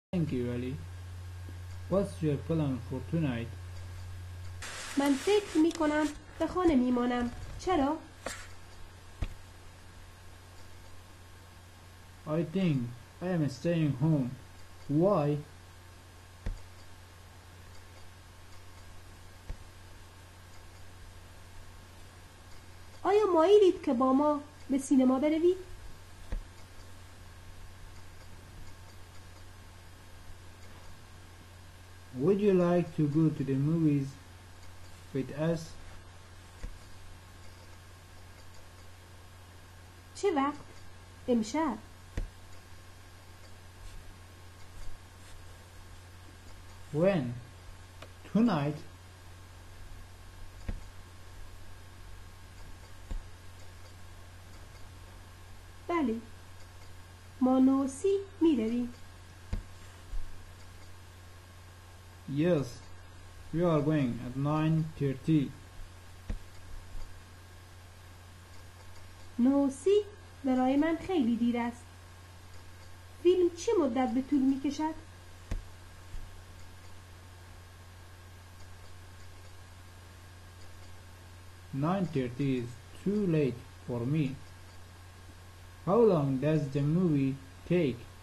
Thank you, Ali. What's your plan for tonight? من فکر می کنم به خانه می مانم. چرا؟ I think I am staying home. Why? آیا مایلید که با ما به سینما بروید؟ Would you like to go to the movies with us? چه وقت؟ امشب. When? Tonight? بله. ما 9:30 می رویم. Yes, we are going at 9:30. 9:30 برای من خیلی دیر است. فیلم چه مدت به طول می کشد؟ 9:30 is too late for me. How long does the movie take?